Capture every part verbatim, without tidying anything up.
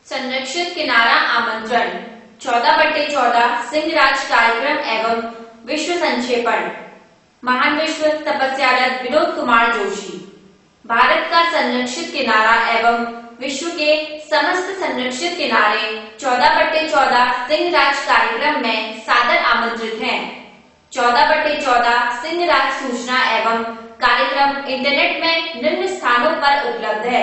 संरक्षित किनारा आमंत्रण चौदह बटे चौदह सिंहराज कार्यक्रम एवं विश्व संक्षेपण। महान विश्व तपस्यारत विनोद कुमार जोशी। भारत का संरक्षित किनारा एवं विश्व के समस्त संरक्षित किनारे चौदह बटे चौदह सिंहराज कार्यक्रम में सादर आमंत्रित हैं। चौदह बटे चौदह सिंहराज सूचना एवं कार्यक्रम इंटरनेट में निम्न स्थानों पर उपलब्ध है।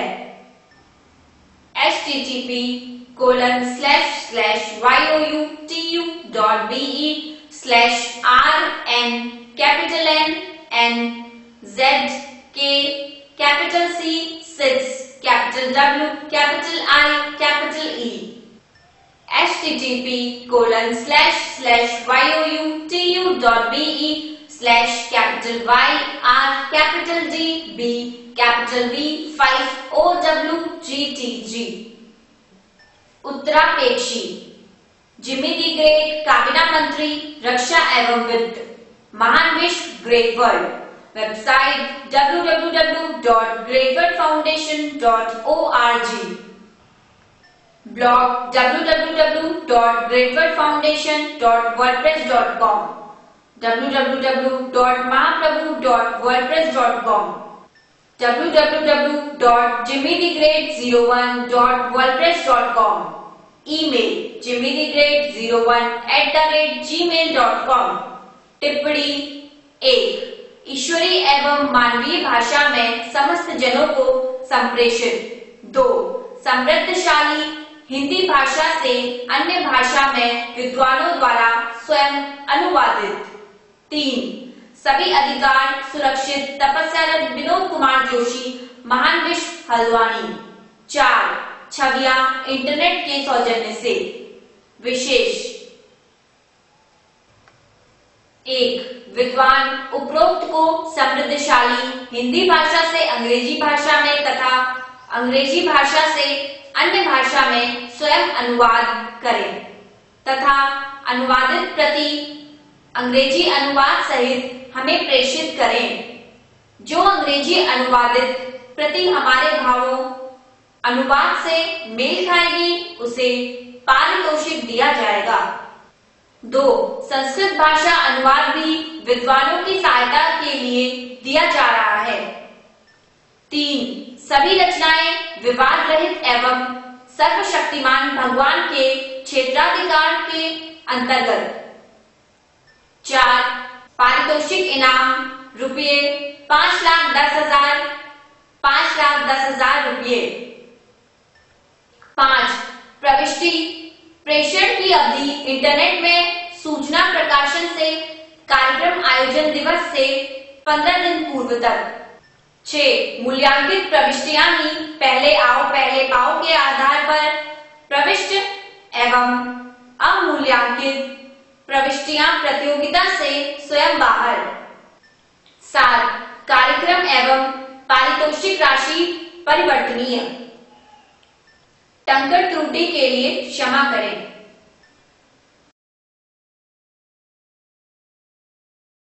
H T T P colon slash slash Y O U T U dot B E slash R N capital N N Z K capital C six capital W capital I capital E H T T P colon slash slash Y O U T U dot B E slash capital Y R capital D B capital B five O W G T G. उत्तरापेक्षी Jimmy the great काबीना मंत्री रक्षा एवं वित्त। महान विश्व great world. Website W W W dot great world foundation dot O R G. Blog W W W dot great world foundation dot WordPress dot com W W W dot Mahaprabhu dot WordPress dot com W W W dot Jimmy the great zero one dot WordPress dot com. Email Jimmy the great zero one at the rate G mail dot com. टिप्पणी एक, ईश्वरीय एवं मानवीय भाषा में समस्त जनों को संप्रेषित। दो, समृद्धशाली हिंदी भाषा से अन्य भाषा में विद्वानों द्वारा स्वयं अनुवादित। तीन, सभी अधिकार सुरक्षित तपस्यारत विनोद कुमार जोशी महान विश्व हल्द्वानी। चार, छवियां इंटरनेट के सौजन्य से। विशेष एक, विद्वान उपरोक्त को समृद्धशाली हिंदी भाषा से अंग्रेजी भाषा में तथा अंग्रेजी भाषा से अन्य भाषा में स्वयं अनुवाद करें तथा अनुवादित प्रति अंग्रेजी अनुवाद सहित हमें प्रेषित करें। जो अंग्रेजी अनुवादित प्रति हमारे भावों अनुवाद से मेल खाएगी उसे पारितोषिक दिया जाएगा। दो, संस्कृत भाषा अनुवाद भी विद्वानों की सहायता के लिए दिया जा रहा है। तीन, सभी रचनाएं विवाद रहित एवं सर्वशक्तिमान भगवान के क्षेत्राधिकार के अंतर्गत। चार, पारितोषिक इनाम रुपये पांच लाख दस हजार पांच लाख दस हजार रुपये। पांच, प्रविष्टि प्रेषण की अवधि इंटरनेट में सूचना प्रकाशन से कार्यक्रम आयोजन दिवस से पंद्रह दिन पूर्व तक। छह, मूल्यांकित प्रविष्टियां ही पहले आओ पहले पाओ के आधार पर प्रविष्ट एवं अमूल्यांकित प्रविष्टियां प्रतियोगिता से स्वयं बाहर। सात, कार्यक्रम एवं पारितोषिक राशि परिवर्तनीय। टंकण त्रुटि के लिए क्षमा करें।